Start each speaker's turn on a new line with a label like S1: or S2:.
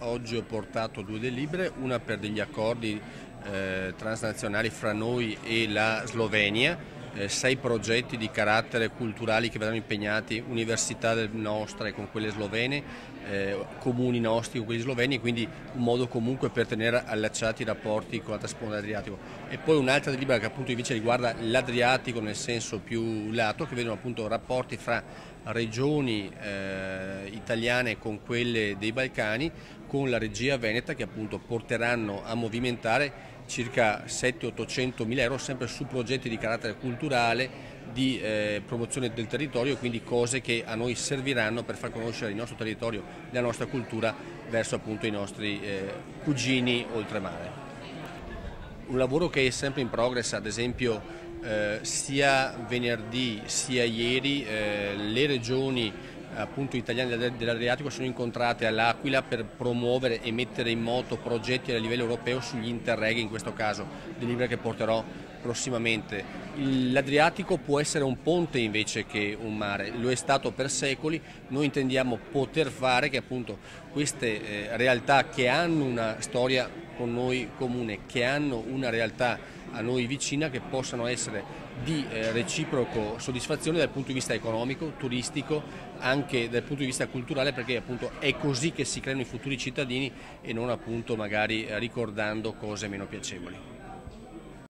S1: oggi ho portato due delibere, una per degli accordi transnazionali fra noi e la Slovenia, 6 progetti di carattere culturali che verranno impegnati, università nostre con quelle slovene, comuni nostri con quelli sloveni, quindi un modo comunque per tenere allacciati i rapporti con l'altra sponda dell'Adriatico. E poi un'altra delibera che appunto invece riguarda l'Adriatico nel senso più lato, che vedono appunto rapporti fra regioni italiane con quelle dei Balcani, con la regia veneta, che appunto porteranno a movimentare circa 700-800 mila euro sempre su progetti di carattere culturale, di promozione del territorio, quindi cose che a noi serviranno per far conoscere il nostro territorio e la nostra cultura verso appunto i nostri cugini oltremare. Un lavoro che è sempre in progress, ad esempio sia venerdì sia ieri le regioni appunto italiane dell'Adriatico sono incontrate all'Aquila per promuovere e mettere in moto progetti a livello europeo sugli interreg, in questo caso delibera che porterò prossimamente. L'Adriatico può essere un ponte invece che un mare, lo è stato per secoli, noi intendiamo poter fare che appunto queste realtà che hanno una storia con noi comune, che hanno una realtà a noi vicina, che possano essere di reciproco soddisfazione dal punto di vista economico, turistico, anche dal punto di vista culturale, perché appunto è così che si creano i futuri cittadini e non appunto magari ricordando cose meno piacevoli.